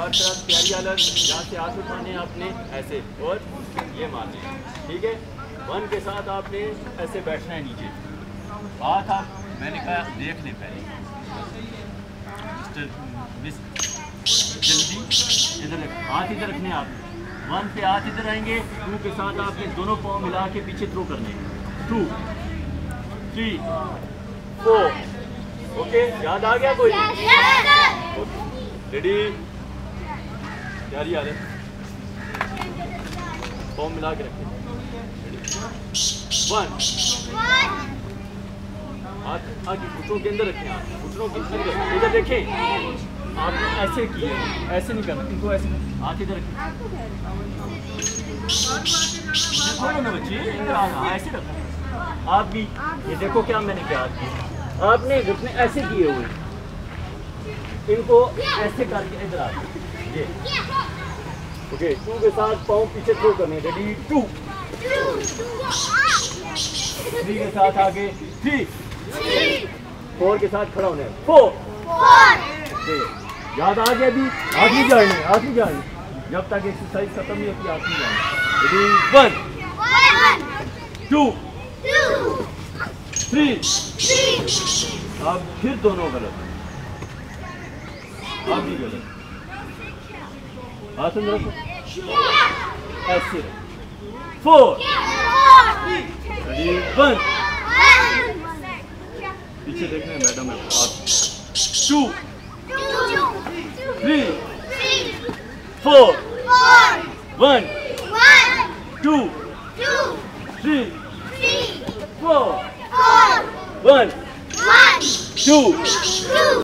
चार तरफ प्यारी अलग, यहाँ से हाथ उठाने आपने ऐसे और ये मारने, ठीक है। 1 के साथ आपने ऐसे बैठना है नीचे, हाथ आप मैंने कहा देख लें पहले, जल्दी इधर हाथ इधर रखने आप। 1 पे हाथ इधर आएंगे, 2 के साथ आपने दोनों पाँव मिला के पीछे थ्रो करने, 2 3 4। ओके, याद आ गया कोई? रेडी, तैयारी आ रही, पाँव मिला के रखें। 1 हाथ आगे घुटनों के अंदर रखें, आप घुटनों के अंदर इधर देखें। आपने ऐसे किए, ऐसे नहीं करना, इनको ऐसे हाथ इधर रखें। ना बच्चे इधर आना, ऐसे रखो। आप भी ये देखो क्या मैंने क्या किया, आपने घुटने ऐसे किए हुए, इनको ऐसे करके इधर आ ये। ओके, 2 के साथ पाँव पीछे थ्रो करने, रेडी 2 3 के साथ आगे 3 4 के साथ खड़ा होने 4। याद आ गया? अभी हाथ नहीं जाने, हाथ नहीं जाने, जब तक एक्सरसाइज खत्म नहीं होती हाथ नहीं जाने। रेडी 1 2 3। अब फिर दोनों गलत, आप भी गलत, हाथ अंदर रखो ऐसे 4 रेडी 1 पीछे देखने मैडम है 2 3 4 1 2 3 4 1 2